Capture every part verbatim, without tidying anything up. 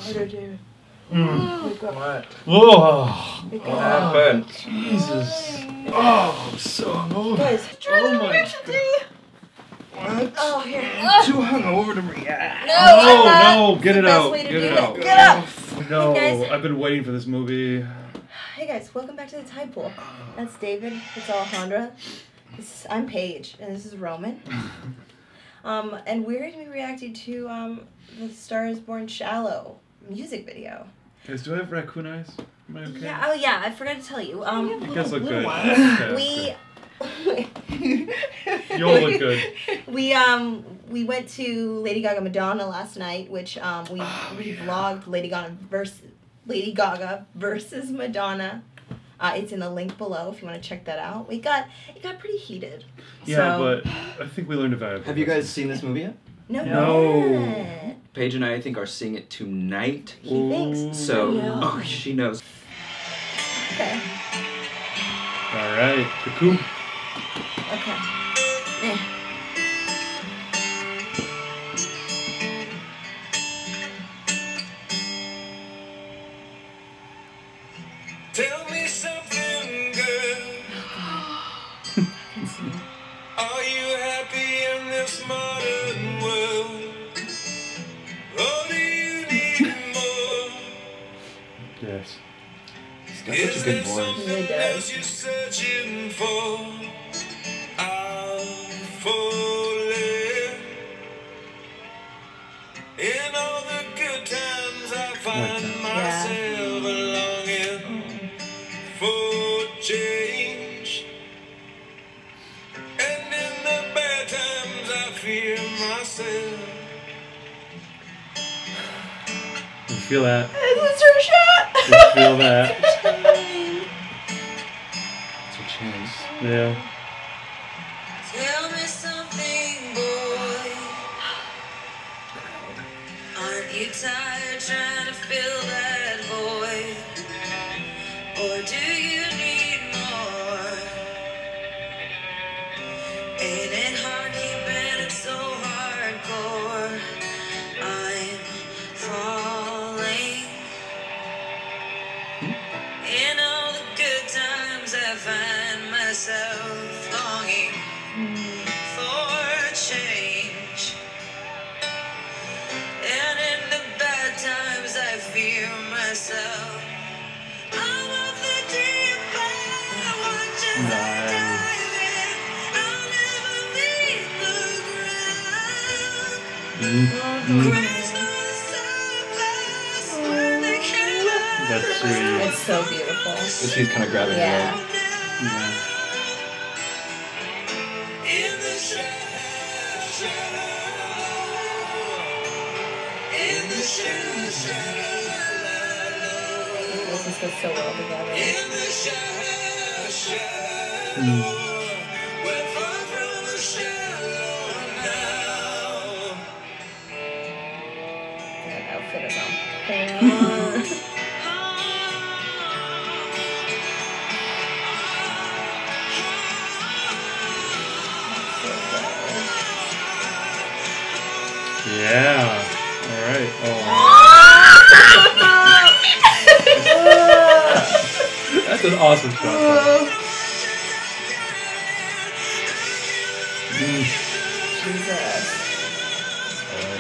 harder, David. Mm. Wake up. What? Oh, what happened? Jesus. Oh, I'm so hungover. Guys, oh my God. What? Oh, here. I'm too hungover to react. No, no, no, get it out. Way to Get do it it. out. Get up. No, Hey, guys. I've been waiting for this movie. Hey guys, welcome back to the Tide Pool. That's David. It's Alejandra. This is, I'm Paige, and this is Roman. Um, and we're going to be reacting to um, the Star is Born Shallow music video. Guys, do I have raccoon eyes? Am I okay? Yeah. Oh yeah, I forgot to tell you. Um, You guys look good. we. You all look good. We um we went to Lady Gaga Madonna last night, which um we Oh, we yeah. vlogged Lady Gaga versus Lady Gaga versus Madonna. Uh, it's in the link below if you want to check that out. We got it got pretty heated. Yeah, so, but I think we learned a valuable Have you guys seen this movie yet? no. No. yet. Paige and I, I think, are seeing it tonight. He thinks. So, Yeah. oh, she knows. Okay. All right, cocoon. Okay. Eh. Tell me something, girl. Are you happy in this modern world? Or do you need more? Yes. He's got such a good voice. He really does. You're searching for. I'm falling. In all the good times, I find myself longing for change. And in the bad times, I fear myself. You feel that? It's her shot. You feel that? It's a chance. Yeah. Tell me something, boy. Aren't you tired trying to fill that void? Or do you need more? Ain't it hard keeping it so hardcore? I'm falling. In all the good times I find myself longing for change. And in the bad times I fear myself. I'm off the deep end, watch as I dive in. I'll never leave the ground. Grace on the surface when they can't. That's sweet. It's so beautiful. But she's kind of grabbing Yeah. it up. Yeah. In the shadow, shadow. In the shadow, shadow. This just goes so well together. In the shadow, shadow. Mm. We're far from the shallow now. That outfit is on. Yeah. All right. Oh. That's an awesome shot. Mm. Jesus. All right.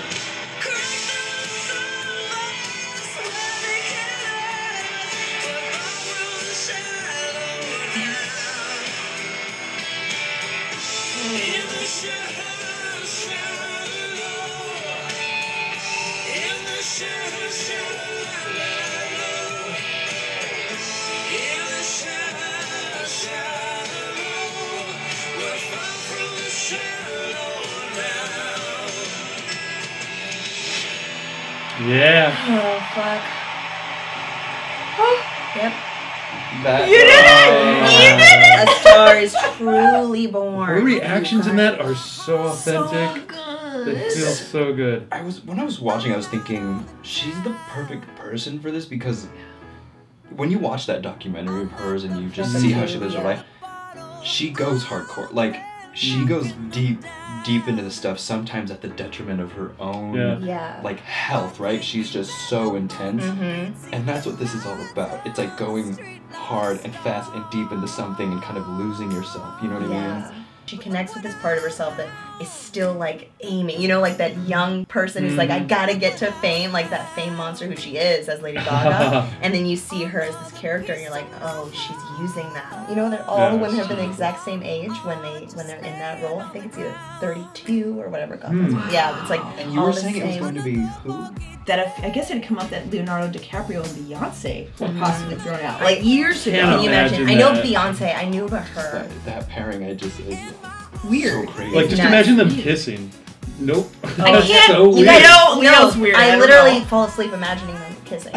Yeah. Oh, fuck. Oh, yep. That, You did it! You did it! A Star is Truly Born. Her reactions in that are so authentic. So They good. feel so good. I was when I was watching, I was thinking she's the perfect person for this because when you watch that documentary of hers and you just see how she lives her life, she goes hardcore. Like she goes deep, deep into the stuff, sometimes at the detriment of her own Yeah. Yeah. like health, right? She's just so intense. Mm-hmm. And that's what this is all about. It's like going hard and fast and deep into something and kind of losing yourself, you know what I mean? Yeah. She connects with this part of herself that is still like aiming, you know, like that young person who's like, I gotta get to fame, like that fame monster who she is as Lady Gaga. And then you see her as this character and you're like, oh, she's using that. You know, that all the Yeah, women have been the so- exact same age when they when they're in that role. I think it's either thirty-two or whatever. God, Hmm. yeah, it's like And you all were the saying it was same. going to be who? That if, I guess it had come up that Leonardo DiCaprio and Beyonce were Mhm. possibly thrown out Like, like years ago. Can't Can you imagine? imagine I know that. Beyonce. I knew about her. That, that pairing, I just is Weird. so crazy. Like, just nuts. imagine them kissing. Nope. I That's can't. so you weird. guys know, no, Leo's weird, I I don't literally know. fall asleep imagining them kissing.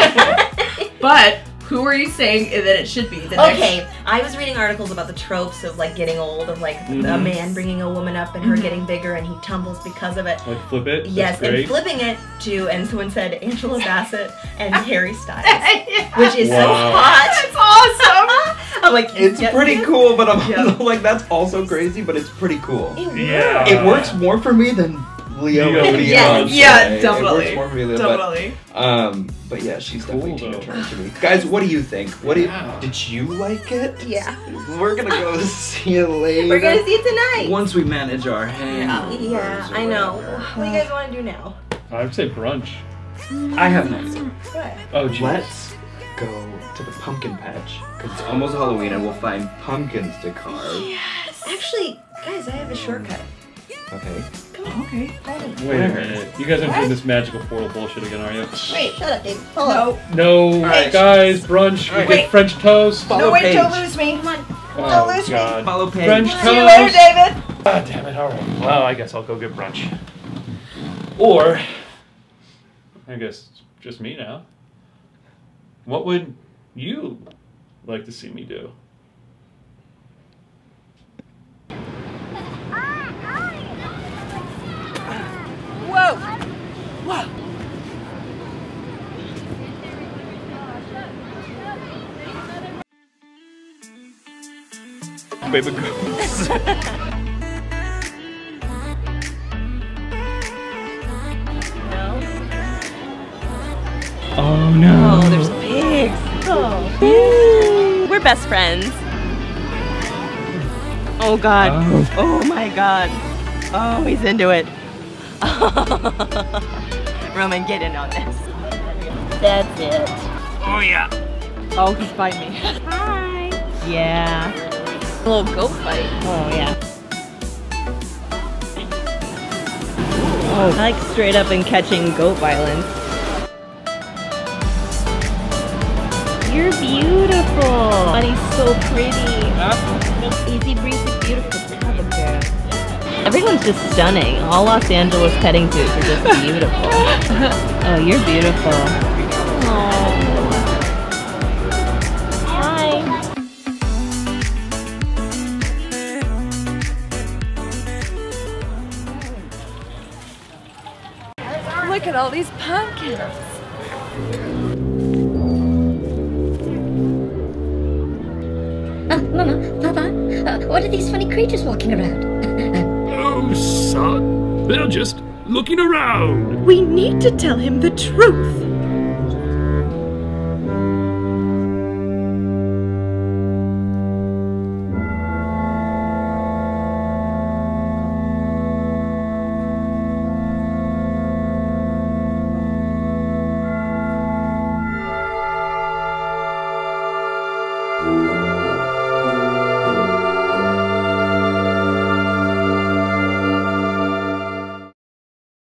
But who are you saying that it should be? The next- Okay, I was reading articles about the tropes of like getting old, of like a Mhm. man bringing a woman up and her Mhm. getting bigger and he tumbles because of it. Like, flip it. That's Yes, and great. flipping it to, and someone said Angela Bassett and Harry Styles, Yeah. which is so Wow. hot. That's awesome. I'm like, It's yeah, pretty yeah. cool, but I'm Yeah. like, that's also crazy, but it's pretty cool. It Yeah. works. It works more for me than Leo Leo and and Yeah, Beyonce. yeah, It definitely. works more for me, Leo, but, Definitely. um, but yeah, she's definitely Cool, Tina though. Turner to me. Guys, what do you think? What do you, Wow. did you like it? Yeah. We're gonna go see it later. We're gonna see it tonight. Once we manage our hangovers Yeah, or I know. whatever. What do you guys want to do now? I would say brunch. I have an idea. What? Oh, geez. Let's go to the pumpkin patch because it's almost Halloween and we'll find pumpkins to carve. Actually, guys, I have a shortcut. Okay. Okay. Hold on. Wait a minute. You guys aren't doing this magical portal bullshit again, are you? Wait, shut up, Dave. Hold on. No. No, Alright. guys, brunch. We Alright. get French toast. Follow No, wait, Paige. don't lose me. Come on. Oh, Don't lose me. God. Follow Paige. French See you later, toast. David. Ah, damn it. All right. Well, I guess I'll go get brunch. Or, I guess it's just me now. What would you like to see me do? Whoa. Whoa. Baby girls. Oh no. Oh, there's pigs. Oh. We're best friends. Oh God. Oh. Oh my God. Oh, he's into it. Roman, get in on this. That's it. Oh yeah. Oh, he's biting me. Hi. Yeah. A little goat fight. Oh yeah. Oh, I like straight up and catching goat violence. You're beautiful. Buddy's so pretty. Easy breezy, beautiful. Everyone's just stunning. All Los Angeles petting zoos are just beautiful. Oh, you're beautiful. Oh. Hi. Look at all these pumpkins. Uh, Mama, Papa, uh, what are these funny creatures walking around? Oh, son, they're just looking around. We need to tell him the truth.